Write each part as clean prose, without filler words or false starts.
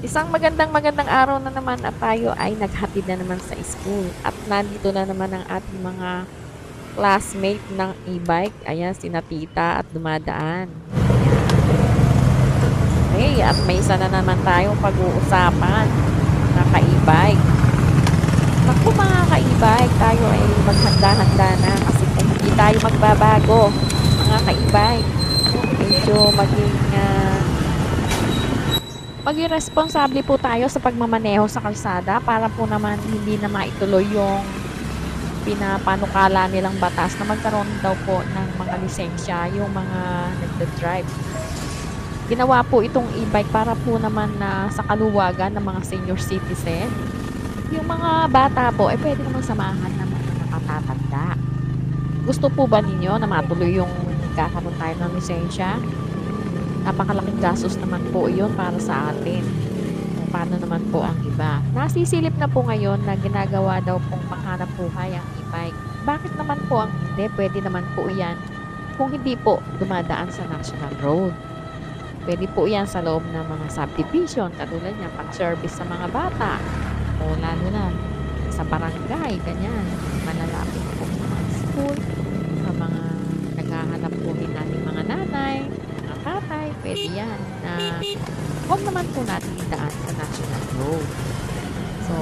Isang magandang araw na naman at tayo ay naghatid na naman sa school. At nandito na naman ang ating mga classmate ng e-bike. Ayan, sina tita at dumadaan. Ayan. Okay, at may isa na naman tayong pag-uusapan. Mga ka-e-bike. Naku mga ka-e-bike, tayo ay maghanda-handa na kasi kung hindi tayo magbabago, mga ka-e-bike, medyo maging responsable po tayo sa pagmamaneho sa kalsada para po naman hindi na maituloy yung pinapanukala nilang batas na magkaroon daw po ng mga lisensya yung mga nagda-drive. Ginawa po itong e-bike para po naman na sa kaluwagan ng mga senior citizen. Yung mga bata po ay pwede naman samahan ng mga nakatatanda. Gusto po ba ninyo na matuloy yung kakaroon tayo ng lisensya? Napakalaking gastos naman po iyon para sa atin. O paano naman po ang iba? Nasisilip na po ngayon na ginagawa daw pong panghanap buhay ang e-bike. Bakit naman po ang hindi? Pwede naman po yan kung hindi po dumadaan sa national road. Pwede po yan sa loob ng mga subdivision, katulad niya pag-service sa mga bata o lalo na sa barangay, ganyan. Malalapit po sa mga school, sa mga naghahanap po natin mga nanay, mga tatay, pwede yan na huwag naman po natin idaan sa national road. So,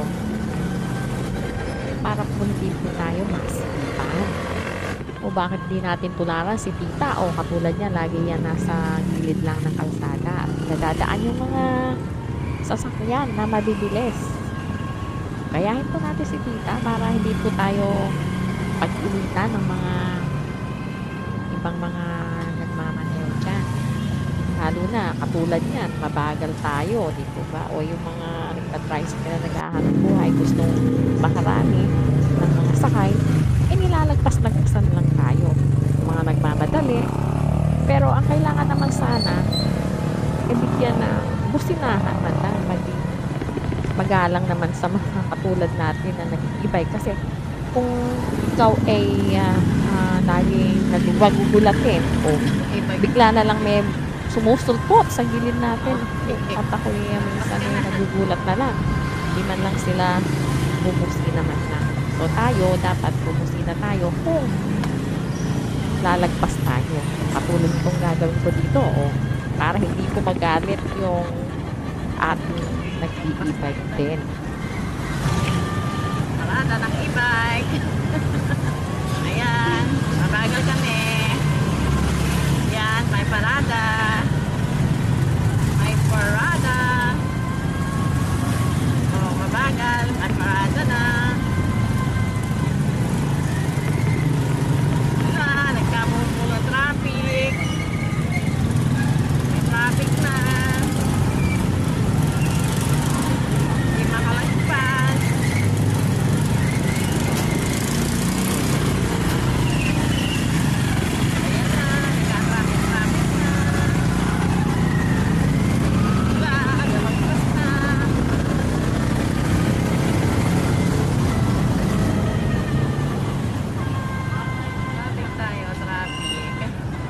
para po hindi po tayo masipan. O bakit di natin tularan si tita o katulad niya, lagi yan nasa gilid lang ng kalsada at nadadaan yung mga sasakyan na mabibilis. Kayahin po natin si tita para hindi po tayo pag-initan ng mga ibang mga nagmamaneho dyan. Lalo na, katulad niyan, mabagal tayo, di po ba? O yung mga nagtatricycle na naghahanap buhay, gustong makarami ng mga sakay, nilalagpas-lagpasan lang tayo. Yung mga nagmamadali. Pero ang kailangan naman sana, bigyan na businahan man lang, magalang naman sa mga katulad natin na nag-e-bike. Kasi kung ikaw ay laging nagwagugulatin o bigla na lang may sumusulpot sa gilid natin at ako'y minsan ay nagugulat na lang. Hindi man lang sila bubusina naman lang. So tayo, dapat bumusina tayo kung lalagpas tayo. Katulad itong gagawin ko dito, para hindi ko magalit yung ating nag-e-bike din. Parada ng e-bike. Ayan, mabagal kami. Ayan, may parada. May parada. Mabagal, may parada na. Nagkamumulo traffic. May traffic na. Hindi makalagpas. Ayan na, nagka-traffic na. Wala, nagkamagpas na. Traffic tayo, traffic.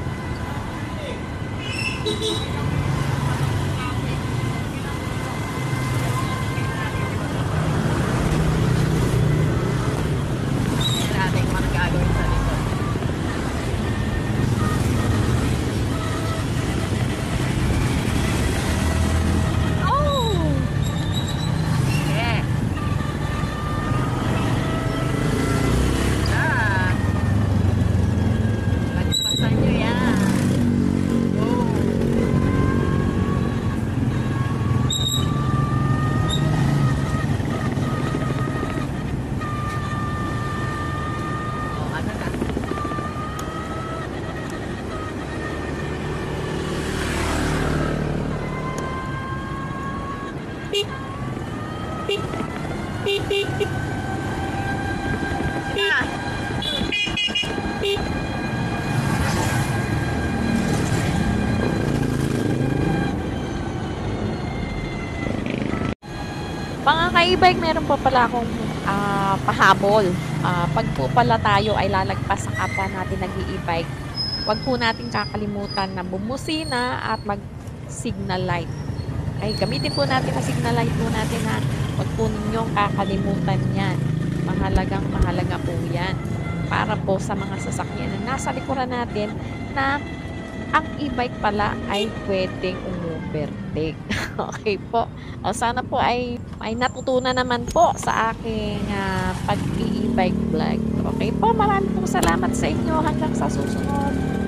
Ayan natin kung ano gagawin sa likod. Oh! Yeah. Ah. Lagpasan nyo yan. Oh. Oh, ano ka? Ah. Mga ka-e-bike, meron pa pala akong pahabol. Pag po pala tayo ay lalagpas sa kapwa natin nag-e-bike, wag po natin kakalimutan na bumusina at mag-signal light. ay gamitin po natin na signal light po natin ha. Huwag po ninyong kakalimutan yan. Mahalaga po yan. Para po sa mga sasakyan na nasa likuran natin na ang e-bike pala ay pwedeng umovertake. Okay po. O sana po ay natutunan naman po sa aking pag-e-bike vlog. Okay po, maraming pong salamat sa inyo. Hanggang sa susunod.